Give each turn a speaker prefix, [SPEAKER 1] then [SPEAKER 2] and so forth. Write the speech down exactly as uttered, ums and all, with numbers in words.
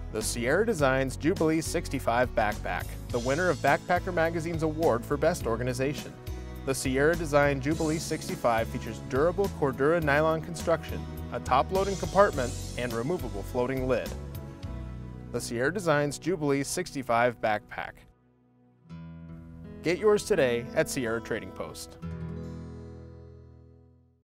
[SPEAKER 1] The Sierra Designs Jubilee sixty-five Backpack, the winner of Backpacker Magazine's award for Best Organization. The Sierra Design Jubilee sixty-five features durable Cordura nylon construction, a top-loading compartment, and removable floating lid. The Sierra Designs Jubilee sixty-five Backpack. Get yours today at Sierra Trading Post.